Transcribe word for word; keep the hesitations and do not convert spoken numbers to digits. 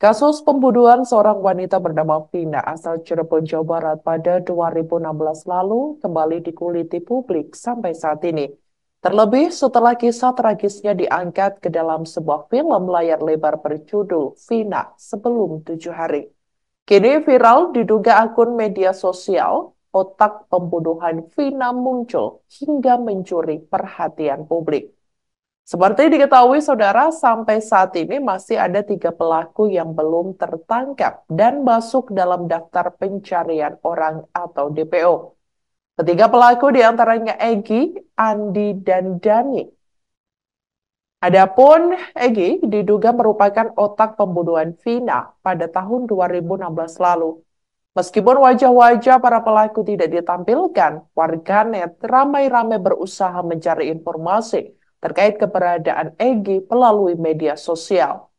Kasus pembunuhan seorang wanita bernama Vina asal Cirebon, Jawa Barat pada dua ribu enam belas lalu kembali dikuliti publik sampai saat ini. Terlebih setelah kisah tragisnya diangkat ke dalam sebuah film layar lebar berjudul Vina Sebelum Tujuh Hari. Kini viral diduga akun media sosial, otak pembunuhan Vina muncul hingga mencuri perhatian publik. Seperti diketahui saudara, sampai saat ini masih ada tiga pelaku yang belum tertangkap dan masuk dalam daftar pencarian orang atau D P O. Ketiga pelaku diantaranya Egi, Andi, dan Dani. Adapun Egi diduga merupakan otak pembunuhan Vina pada tahun dua ribu enam belas lalu. Meskipun wajah-wajah para pelaku tidak ditampilkan, warganet ramai-ramai berusaha mencari informasi terkait keberadaan Egi melalui media sosial.